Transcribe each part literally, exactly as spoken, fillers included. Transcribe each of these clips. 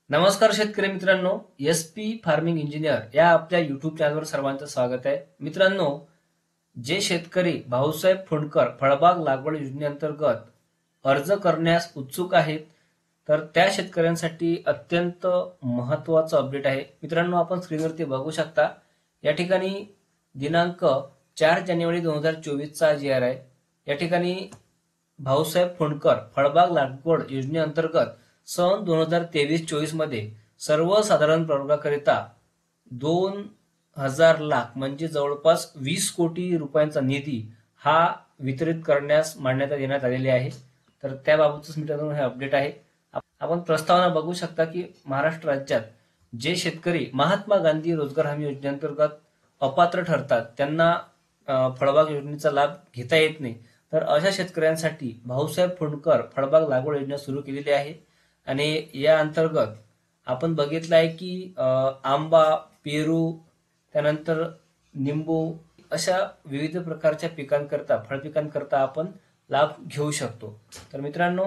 नमस्कार शेतकरी मित्रांनो, एस पी फार्मिंग इंजिनियर या आपल्या युट्यूब चॅनलवर सर्वांचं स्वागत आहे. मित्रांनो, जे शेतकरी भाऊसाहेब फुंडकर फळबाग लागवड योजनेअंतर्गत अर्ज करण्यास उत्सुक आहेत, तर त्या शेतकऱ्यांसाठी अत्यंत महत्त्वाचं अपडेट आहे. मित्रांनो, आपण स्क्रीनवरती बघू शकता. या ठिकाणी दिनांक चार जानेवारी दोन हजार चोवीसचा जी आर आहे. या ठिकाणी भाऊसाहेब फुंडकर फळबाग लागवड योजनेअंतर्गत सन दोन हजार तेवीस चोवीस मध्ये सर्वसाधारण प्रवर्गाकरिता दोन हजार लाख म्हणजे जवळपास वीस कोटी रुपयांचा निधी हा वितरित करण्यास मान्यता देण्यात आलेली आहे. तर त्याबाबतच मित्रांनो हे अपडेट आहे. आपण प्रस्तावना बघू शकता की महाराष्ट्र राज्यात जे शेतकरी महात्मा गांधी रोजगार हमी योजनेअंतर्गत अपात्र ठरतात, त्यांना फळबाग योजनेचा लाभ घेता येत नाही, तर अशा शेतकऱ्यांसाठी भाऊसाहेब फुंडकर फळबाग लागवड योजना सुरू केलेली आहे. आणि या अंतर्गत आपण बघितलं आहे की आंबा, पेरू, त्यानंतर निंबू अशा विविध प्रकारच्या पिकांकरता फळपिकांकरता आपण लाभ घेऊ शकतो. तर मित्रांनो,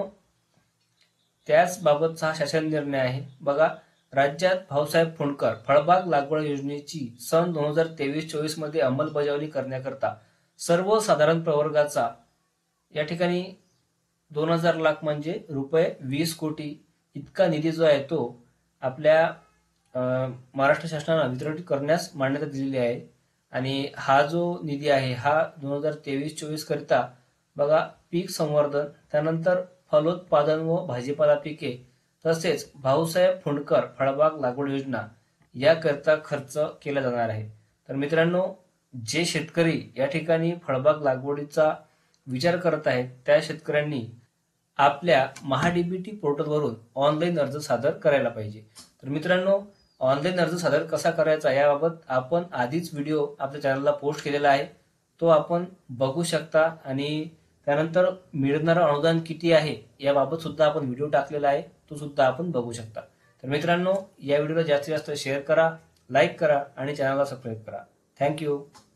त्याच बाबतचा हा शासन निर्णय आहे. बघा, राज्यात भाऊसाहेब फुंडकर फळबाग लागवड योजनेची सन दोन हजार तेवीस चोवीस मध्ये अंमलबजावणी करण्याकरता सर्वसाधारण प्रवर्गाचा या ठिकाणी दोन हजार लाख म्हणजे रुपये वीस कोटी इतका निधी जो आहे तो आपल्या महाराष्ट्र शासनाने वितरित करण्यास मान्यता दिलेली आहे. आणि हा जो निधी आहे हा दोन हजार तेवीस चोवीस करिता बघा, पीक संवर्धन, त्यानंतर फलोत्पादन व भाजीपाला पिके, तसेच भाऊसाहेब फुंडकर फळबाग लागवड योजना याकरता खर्च केला जाणार आहे. तर मित्रांनो, जे शेतकरी या ठिकाणी फळबाग लागवडीचा विचार करत आहेत त्या शेतकऱ्यांनी आपल्या महाडीबीटी पोर्टलवरून ऑनलाईन अर्ज सादर करायला पाहिजे. तर मित्रांनो, ऑनलाईन अर्ज सादर कसा करायचा याबाबत आपण आधीच व्हिडिओ आपल्या चॅनलला पोस्ट केलेला आहे, तो आपण बघू शकता. आणि त्यानंतर मिळणारं अनुदान किती आहे याबाबत सुद्धा आपण व्हिडिओ टाकलेला आहे, तो सुद्धा आपण बघू शकता. तर मित्रांनो, या व्हिडिओला जास्तीत जास्त शेअर करा, लाईक करा आणि चॅनलला सबस्क्राईब करा. थँक्यू.